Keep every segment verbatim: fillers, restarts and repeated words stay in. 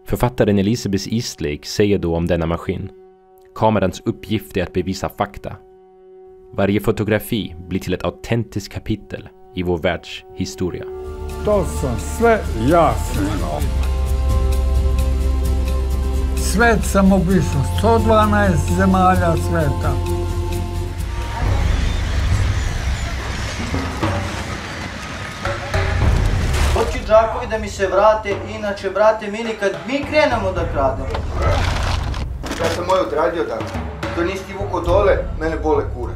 Författaren Elizabeth Eastlake säger då om denna maskin: kamerans uppgift är att bevisa fakta. Varje fotografi blir till ett autentiskt kapitel i vår världs historia. To sam sve jasno. Svet sam obišao, sto dvanaest zemalja sveta. Hoću đakovi da mi se vrate, inače, brate mili, kad mi krenemo da krademo. Ja sam moj odradio danas. To nisi ti vuko dole, mene bole kurac.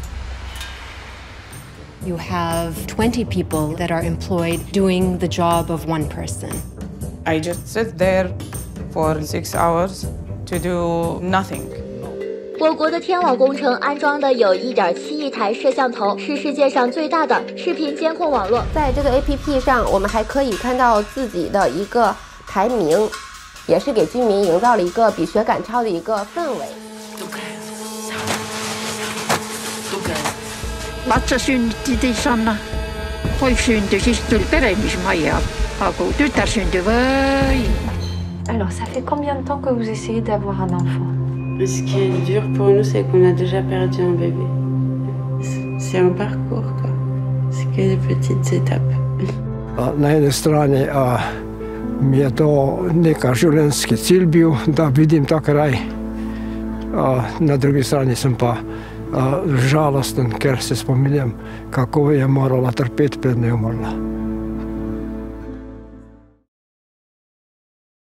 You have twenty people that are employed doing the job of one person. I just sit there for six hours to do nothing. 我国的天网工程安装的有 一点七亿台摄像头，是世界上最大的视频监控网络。 在这个 A P P 上，我们还可以看到自己的一个排名，也是给居民营造了一个比学赶超的一个氛围。 Lapsi synnytti Sanna. Poika syntyi, siis tuli peremismaja. Aku tytär syntyi vain. Alors, ça fait combien de temps que vous essayez d'avoir un enfant? Ce qui est dur pour nous, c'est qu'on a déjà perdu un bébé. C'est un parcours, quoi. C'est que des petites étapes. Na jednej strani a, mi je to neka življenjski cilj bil, da vidim ta kraj. A, na drugi strani sem pa a, žalosten, ker se spominjam, kako je morala trpeti, preden je umrla.